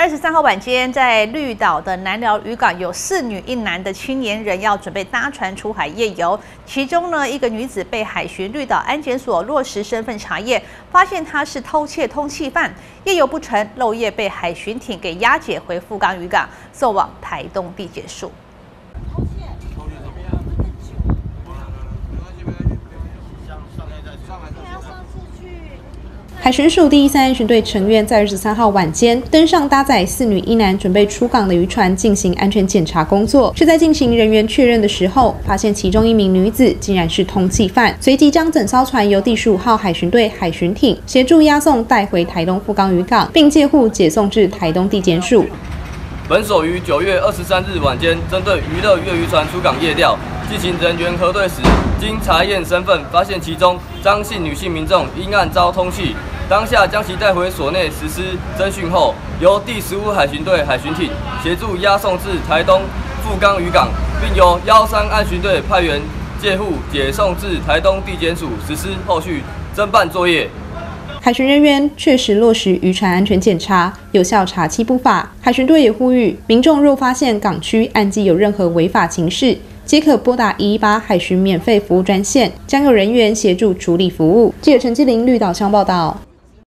23号晚间，在绿岛的南寮渔港，有4女1男的青年人要准备搭船出海夜游。其中呢，一个女子被海巡绿岛安检所落实身份查验，发现她是偷窃通缉犯，夜游不成，漏夜被海巡艇给押解回富冈渔港，送往台东地检署。 海巡署第13安巡队成员在23号晚间登上搭载4女1男准备出港的渔船进行安全检查工作，是在进行人员确认的时候，发现其中一名女子竟然是通缉犯，随即将整艘船由第15号海巡队海巡艇协助押送带回台东富冈渔港，并借护解送至台东地检署。 本所于9月23日晚间，针对娱乐越渔船出港夜钓进行人员核对时，经查验身份，发现其中张姓女性民众因案遭通缉。 当下将其带回所内实施侦讯后，由第15海巡队海巡艇协助押送至台东富冈渔港，并由113安巡队派员借护解送至台东地检署实施后续侦办作业。 海巡人员确实落实渔船安全检查，有效查缉不法。海巡队也呼吁民众若发现港区岸基有任何违法情事，皆可拨打118海巡免费服务专线，将有人员协助处理服务。记者陈继玲绿岛乡报道。